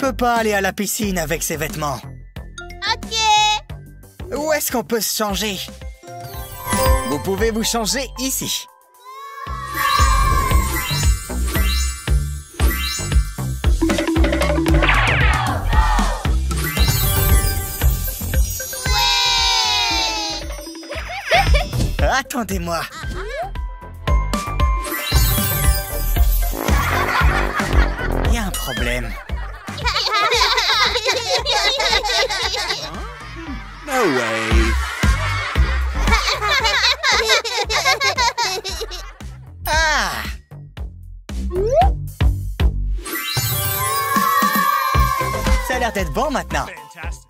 peut pas aller à la piscine avec ses vêtements. Ok. Où est-ce qu'on peut se changer? Vous pouvez vous changer ici. Attendez-moi. Il y a un problème. No way. Ah! Ça a l'air d'être bon maintenant. Fantastic.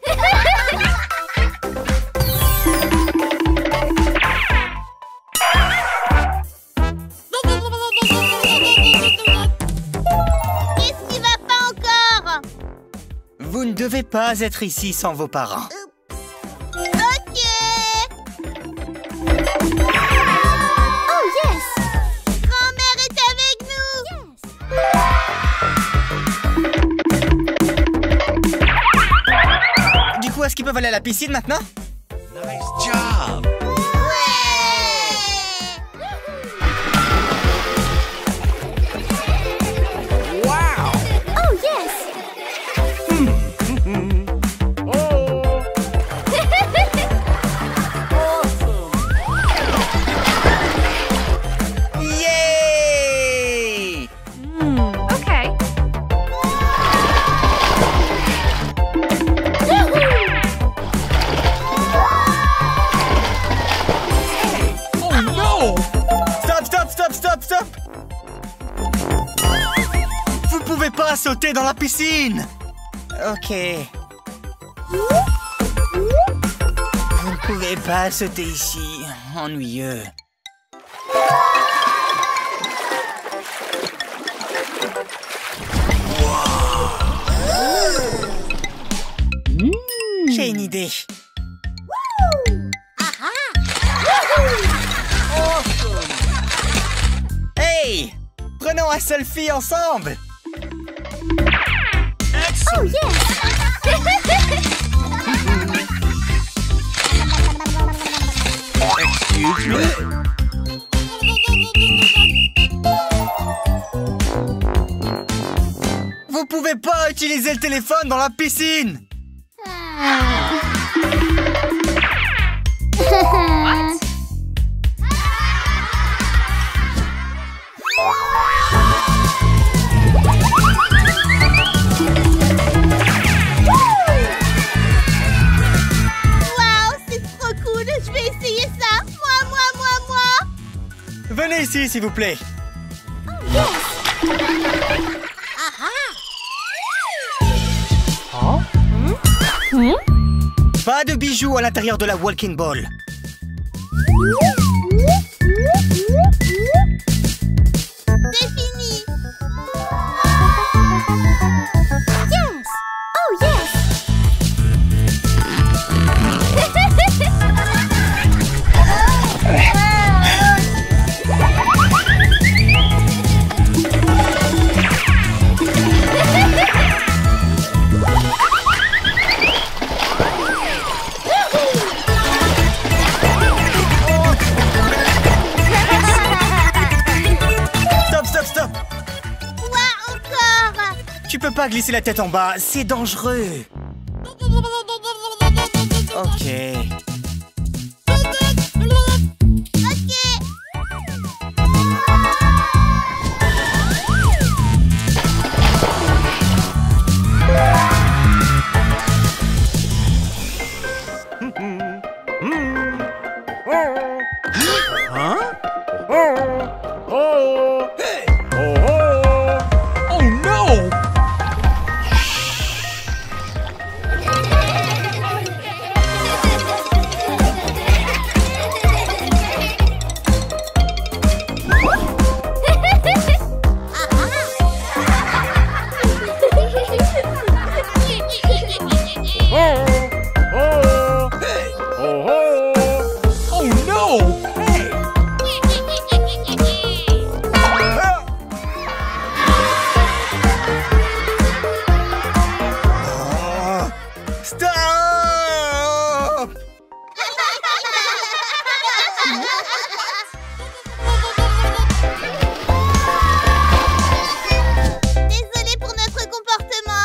Qu'est-ce qui va pas encore? Vous ne devez pas être ici sans vos parents. Ok. Oh yes! Grand-mère est avec nous. Du coup, est-ce qu'ils peuvent aller à la piscine maintenant? Nice job. Wow. Oh yes! Yay! Okay. Oh no. Stop, stop, stop, stop, stop! Vous pouvez pas sauter dans la piscine! Ok. Vous ne pouvez pas sauter ici. Ennuyeux. J'ai une idée. Hey! Prenons un selfie ensemble! Oh yes! Excuse me. Vous pouvez pas utiliser le téléphone dans la piscine! Waouh, c'est trop cool. Je vais essayer ça. Moi. Venez ici, s'il vous plaît. Pas de bijoux à l'intérieur de la walking ball. C'est fini. Yes! Oh yes! Stop, stop, stop! Quoi encore? Tu peux pas glisser la tête en bas, c'est dangereux. Ok. Ok. Huh? Hey. Oh no.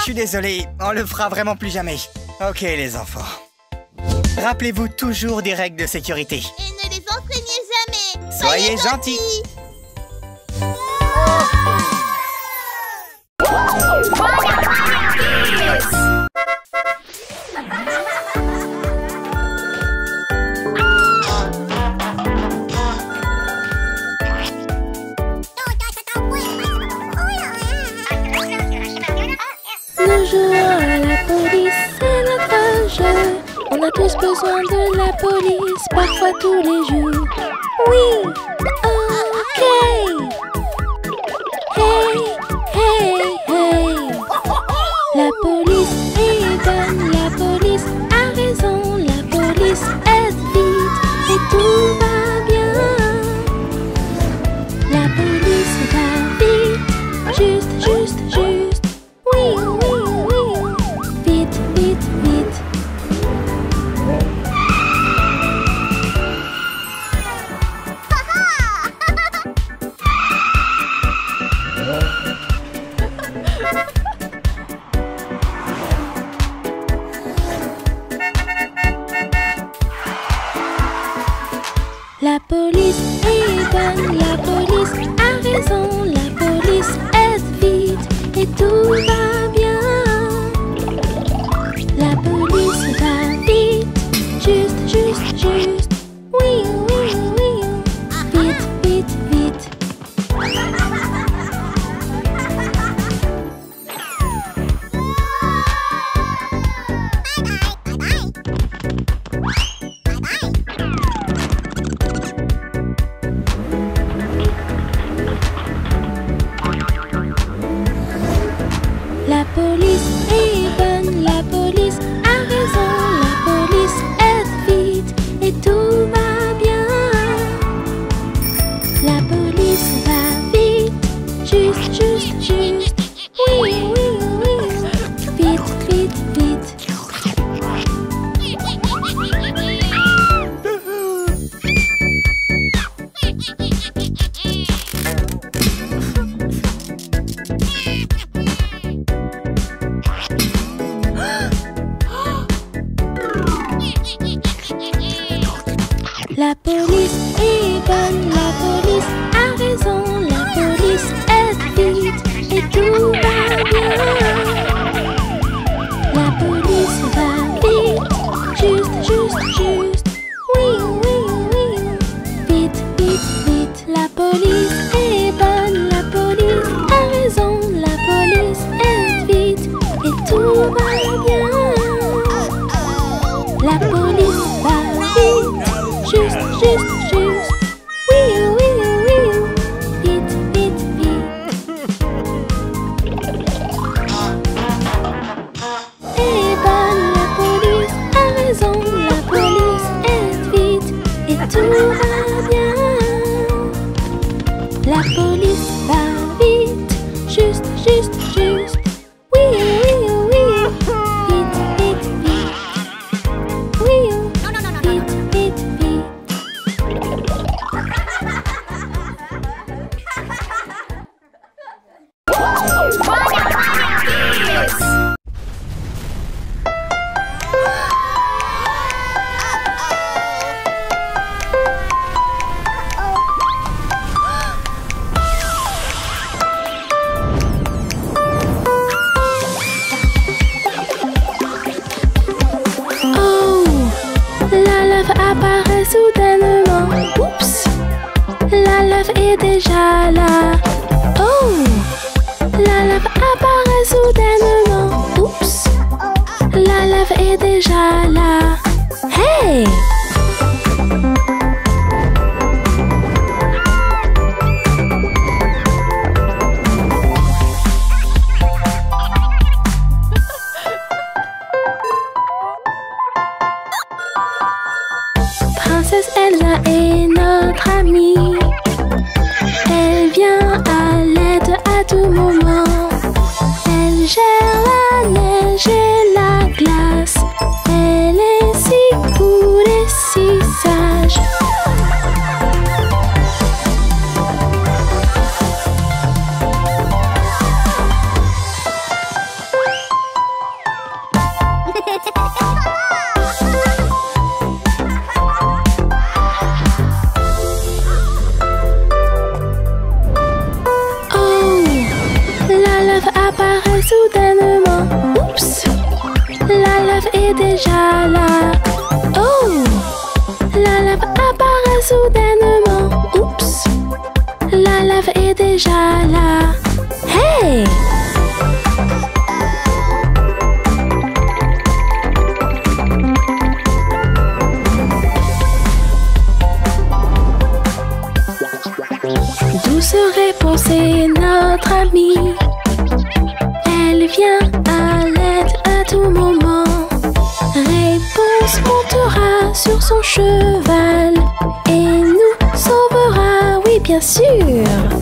suis désolé, on le fera vraiment plus jamais. Ok les enfants. Rappelez-vous toujours des règles de sécurité. Et ne les enfreignez jamais. Soyez gentils. Nous jouons à la police, c'est notre jeu. On a tous besoin de la police, parfois tous les jours. Oui, ok. Hey, hey, hey. La police est bonne, la police a raison, la police aide vite et tout va bien. La police va vite, juste, juste, juste. Oui, oui, oui, vite, vite, vite. La police est bonne, la police a raison, la police aide vite et tout va bien. La police va vite, juste, juste, juste. Oui, oui, oui, vite, vite, vite. La police est bonne, la police a raison, la police aide vite et tout va bien. La police va vite, juste, juste, juste. Oui, oui, oui, vite, vite, vite. La police est bonne, la police a raison, la police aide vite et tout va bien. La police va vite, juste, juste, juste. Oui, oui, oui, vite, vite, vite. La police est bonne, la police a raison, la police aide vite et tout va bien. La police va vite, juste, juste, juste. Oui, oui, oui, vite, vite, vite. Elle est bonne, la police a raison, la police aide vite et tout va bien. La police va vite, juste, juste, juste. Oui, oui, oui, vite, vite, vite. Oui, vite, vite, vite. Apparaît soudainement. Oups, la lave est déjà là. Oh, la lave apparaît soudainement. Oups, la lave est déjà là. Hey! Princesse Elsa est notre amie. Elle vient à l'aide à tout moment. Elle gère la neige et la glace. Elle est apparaît soudainement. Oups! La lave est déjà là. Oh! La lave apparaît soudainement. Oups! La lave est déjà là. Hey! Douce réponse est notre amie. Elle vient à l'aide à tout moment. Réponse montera sur son cheval et nous sauvera, oui bien sûr.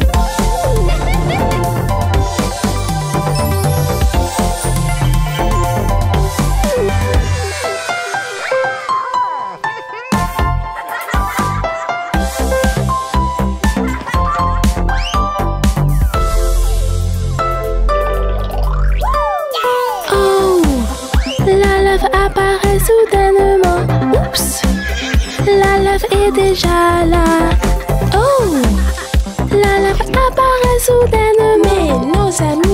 Apparaît soudainement. Oups! La lave est déjà là. Oh! La lave apparaît soudainement. Mais nos amis